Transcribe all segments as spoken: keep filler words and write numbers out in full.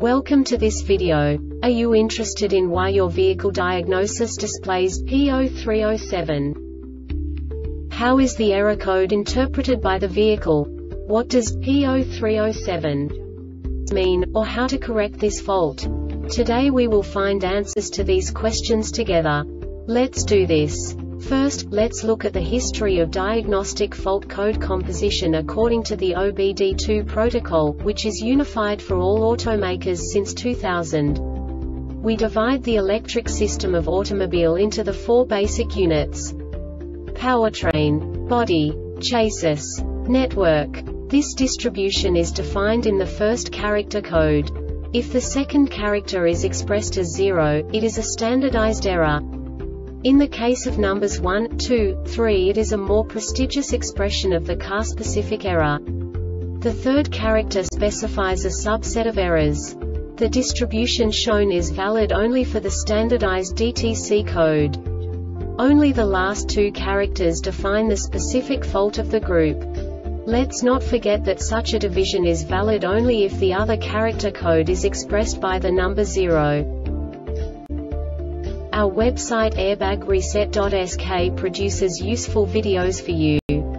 Welcome to this video. Are you interested in why your vehicle diagnosis displays P zero three zero seven? How is the error code interpreted by the vehicle? What does P zero three zero seven mean, or how to correct this fault? Today we will find answers to these questions together. Let's do this. First, let's look at the history of diagnostic fault code composition according to the O B D two protocol, which is unified for all automakers since two thousand. We divide the electric system of automobile into the four basic units: powertrain, body, chassis, network. This distribution is defined in the first character code. If the second character is expressed as zero, it is a standardized error. In the case of numbers one, two, three, it is a more prestigious expression of the car-specific error. The third character specifies a subset of errors. The distribution shown is valid only for the standardized D T C code. Only the last two characters define the specific fault of the group. Let's not forget that such a division is valid only if the other character code is expressed by the number zero. Our website airbag reset dot S K produces useful videos for you.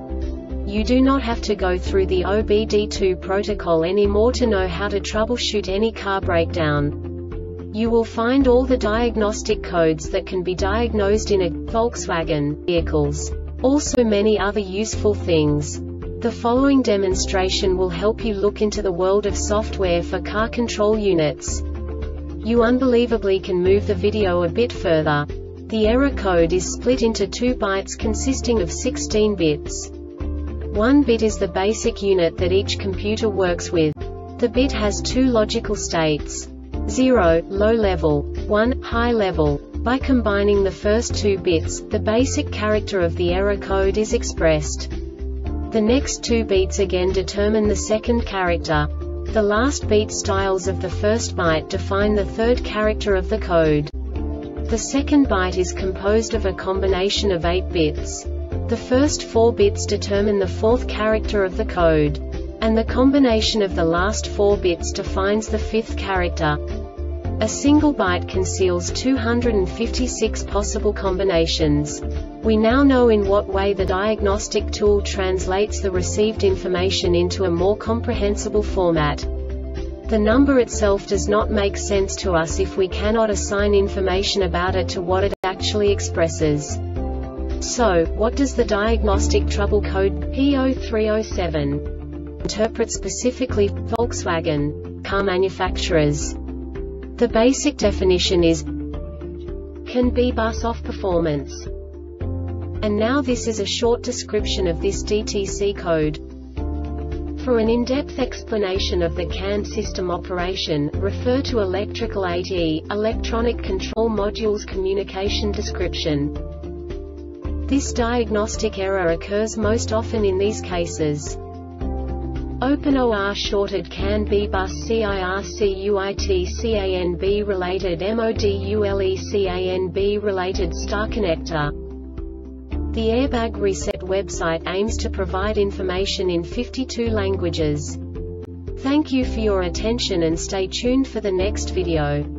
You do not have to go through the O B D two protocol anymore to know how to troubleshoot any car breakdown. You will find all the diagnostic codes that can be diagnosed in a Volkswagen vehicles. Also many other useful things. The following demonstration will help you look into the world of software for car control units. You unbelievably can move the video a bit further. The error code is split into two bytes consisting of sixteen bits. One bit is the basic unit that each computer works with. The bit has two logical states: zero, low level, one, high level. By combining the first two bits, the basic character of the error code is expressed. The next two beats again determine the second character. The last beat styles of the first byte define the third character of the code. The second byte is composed of a combination of eight bits. The first four bits determine the fourth character of the code. And the combination of the last four bits defines the fifth character. A single byte conceals two hundred fifty-six possible combinations. We now know in what way the diagnostic tool translates the received information into a more comprehensible format. The number itself does not make sense to us if we cannot assign information about it to what it actually expresses. So, what does the diagnostic trouble code P zero three zero seven interpret specifically for Volkswagen car manufacturers? The basic definition is can be bus off performance. And now this is a short description of this D T C code. For an in-depth explanation of the C A N system operation, refer to Electrical eight E, Electronic Control Modules Communication Description. This diagnostic error occurs most often in these cases: OpenOR shorted C A N B bus CIRCUIT CANB related MODULE CANB related star connector. The Airbag Reset website aims to provide information in fifty-two languages. Thank you for your attention and stay tuned for the next video.